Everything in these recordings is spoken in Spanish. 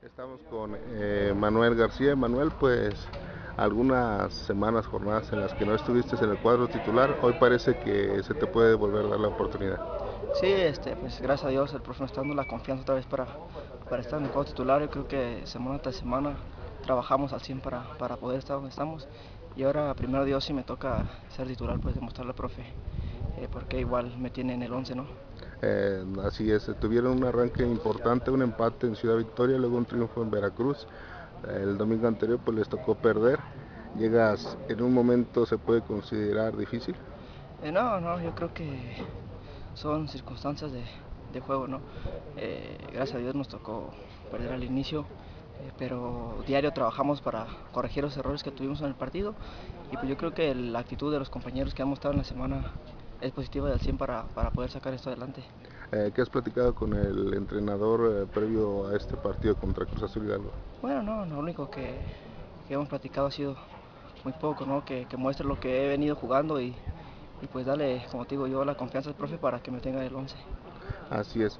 Estamos con Manuel García. Manuel, pues algunas semanas, jornadas en las que no estuviste en el cuadro titular, hoy parece que se te puede volver a dar la oportunidad. Sí, pues gracias a Dios el profe nos está dando la confianza otra vez para estar en el cuadro titular. Yo creo que semana tras semana trabajamos al 100 para poder estar donde estamos. Y ahora, primero Dios, si me toca ser titular, pues demostrarle al profe porque igual me tiene en el 11, ¿no? Así es, tuvieron un arranque importante, un empate en Ciudad Victoria, luego un triunfo en Veracruz. El domingo anterior pues les tocó perder. Llegas en un momento se puede considerar difícil. No, yo creo que son circunstancias de juego, ¿no? Gracias a Dios nos tocó perder al inicio, pero diario trabajamos para corregir los errores que tuvimos en el partido y pues yo creo que la actitud de los compañeros que hemos estado en la semana es positiva del 100 para poder sacar esto adelante. ¿Qué has platicado con el entrenador previo a este partido contra Cruz Azul Hidalgo? Bueno, no, lo único que hemos platicado ha sido muy poco, ¿no? Que muestre lo que he venido jugando y pues darle, como te digo yo, la confianza al profe para que me tenga en el 11. Así es.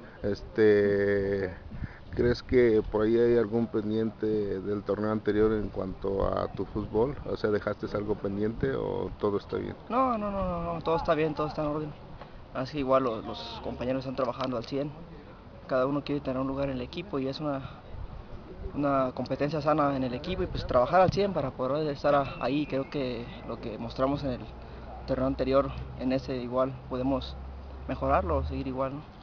¿Crees que por ahí hay algún pendiente del torneo anterior en cuanto a tu fútbol? O sea, ¿dejaste algo pendiente o todo está bien? No, todo está bien, todo está en orden. Así igual los compañeros están trabajando al 100. Cada uno quiere tener un lugar en el equipo y es una competencia sana en el equipo y pues trabajar al 100 para poder estar ahí. Creo que lo que mostramos en el torneo anterior, en ese igual podemos mejorarlo, seguir igual, ¿no?